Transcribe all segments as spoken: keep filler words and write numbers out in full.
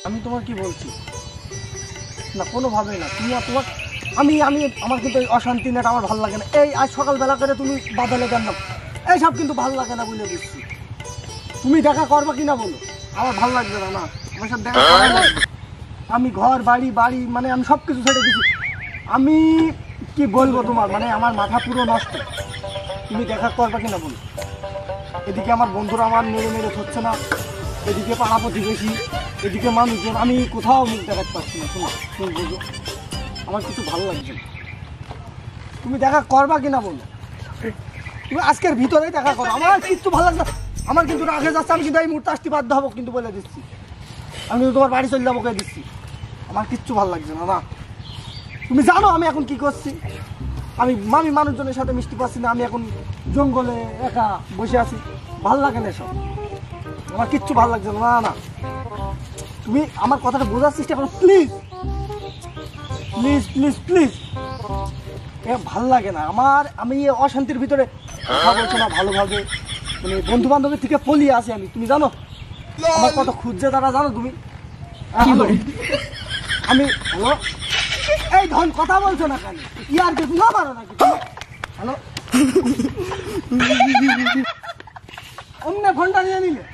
আমি তোমার কি বলছি না, কোনোভাবেই না। তুমি তোমার আমি আমি আমার কিন্তু অশান্তি নেট আমার ভালো লাগে না। এই আজ সকালবেলা করে তুমি বাদালে কেন এইসব কিন্তু ভালো লাগে না বলে দিচ্ছি। তুমি দেখা করবা কিনা বলো, আমার ভালো লাগবে না। না আমার সাথে দেখা করা লাগবে। আমি ঘর বাড়ি বাড়ি মানে আমি সব কিছু ছেড়ে দিচ্ছি। আমি কি বলবো তোমার, মানে আমার মাথা পুরো নষ্ট। তুমি দেখা করবা কিনা বলো। এদিকে আমার বন্ধুরা আমার মেরে মেরে হচ্ছে না, এদিকে পাড়া প্রতিবেশী, এদিকে মানুষজন, আমি কোথাও মুখ দেখাতে পারছি না। শোনো তুমি বুঝো, আমার কিছু ভালো লাগছে না। তুমি দেখা করবা কিনা বলো, তুমি আজকের ভিতরেই দেখা করো। আমার কিচ্ছু ভালো লাগছে না, আমার কিন্তু রাগে যাচ্ছে। আমি কিন্তু এই মুহূর্তে আসতে বাধ্য হবো, কিন্তু বলে দিচ্ছি আমি কিন্তু তোমার বাড়ি চলে যাবো কে দিচ্ছি। আমার কিচ্ছু ভালো লাগছে না। না তুমি জানো আমি এখন কি করছি। আমি আমি মানুষজনের সাথে মিশতে পারছি না। আমি এখন জঙ্গলে একা বসে আছি, ভাল লাগে না এসব। আমার কিচ্ছু ভালো লাগছে না। না না তুমি আমার কথাটা বোঝার চেষ্টা করো প্লিজ প্লিজ প্লিজ প্লিজ। এ ভাল লাগে না আমার। আমি অশান্তির ভিতরে কথা বলছো না ভালোভাবে, মানে বন্ধু বান্ধবের থেকে পলিয়ে আছি আমি। তুমি জানো আমার কত খুঁজছে তারা, জানো তুমি। আমি হ্যালো, এই ধন কথা বলছো না কেন? ইয়ার কিছু না মারো নাকি? হ্যালো, অন্য ফোনটা নিয়ে নিলে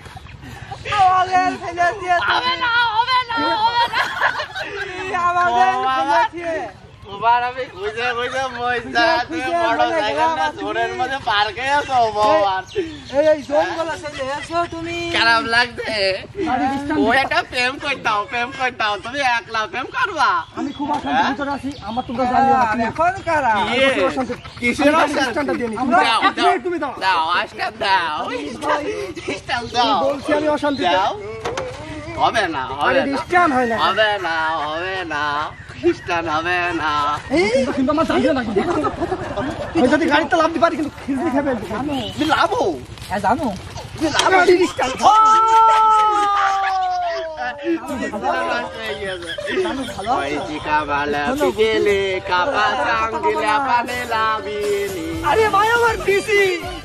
তোমার আমি খুঁজে খুঁজে মইতা তুমি বড় জায়গা না জোরের মধ্যে পার্কে আছো বাবা। এই এই জঙ্গল আছে যে এসো তুমি, খারাপ লাগছে। ও একটা প্রেম করতাও প্রেম করতাও তুমি একলা প্রেম করবা। আমি খুব অশান্তির ভিতরে আছি। আমার তোমরা জানিও না এখন কারা কিসের অশান্তি দিয়ে নিচ্ছি। দাও তুমি দাও দাও আজকে দাও স্টাইল দাও বলছি আমি অশান্তি দাও। হবে না হবে না ডিস্টার্ব হয় না, হবে না হবে না খ্রিস্টান হবে না। এই কিন্তু আমার জানিও না, আমি যদি গাড়িতে লাভ দিতে পারি কিন্তু খিচড়ি খেয়ে ফেলবো। তুমি লাভো হ্যাঁ জানো লাভো ডিস্টার্ব আরে ভাই আমার পিসি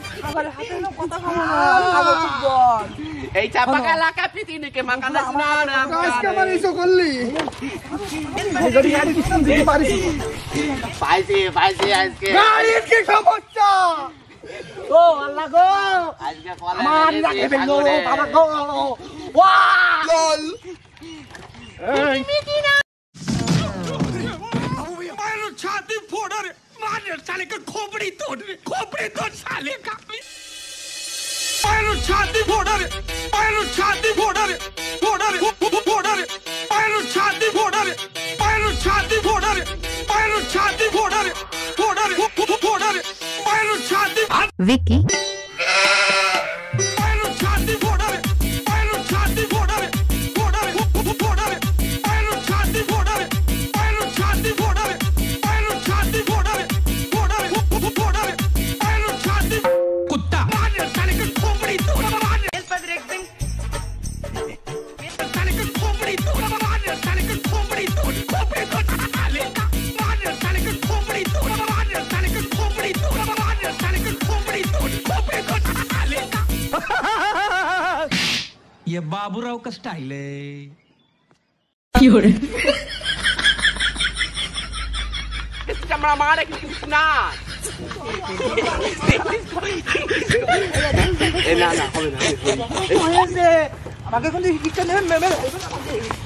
এই চাপা এলাকা পিতিনিকে মাকানা না আজকে আমার এসো করলি যদি গাড়ি দিতাম দিতে পারি। পাইছি পাইছি আজকে গাড়ির কি সমস্যা? ও আল্লাহ গো, আজকে কলা আমার লাগে বেলো বাবা গো। ওয়া লল এই মিটিনা আমি মারো ছাতি ফোড় রে, মারো সালে কা খোপড়ি তোড় রে, খোপড়ি তোড় সালে কা মারো ছাতি ফোড় রে, মারো ছাতি ফোড় রে, ফোড় রে ফোড় রে, মারো ছাতি ফোড় রে, মারো ছাতি ফোড় রে, মারো ছাতি ফোড় রে, ফোড় রে ফোড় রে, মারো ছাতি Vicky মারো ছাতি ফোড় রে, মারো ছাতি ফোড় রে, ফোড় রে ফোড় রে, মারো ছাতি ফোড় রে, মারো ছাতি ফোড় রে, মারো ছাতি ফোড় রে, ফোড় রে ফোড় রে, মারো ছাতি কুত্তা মারো সালে কা খোপড়ি তোড় মারো এল পর একদিন সালে কা খোপড়ি তোড় মারো সালে কা খোপড়ি তোড় খোপড়ি তোড় সালে কা মারো সালে কা খোপড়ি তোড় মারো সালে কা খোপড়ি তোড় মারো साले का खोपड़ी तोड़ खोपड़ी तोड़ साले का। ये बाबूराव का स्टाइल है। क्यों रे? इसका मरा मारे कितना? ए ना ना हो ना। ऐसे आगे कौन सी किचन है मैं मैं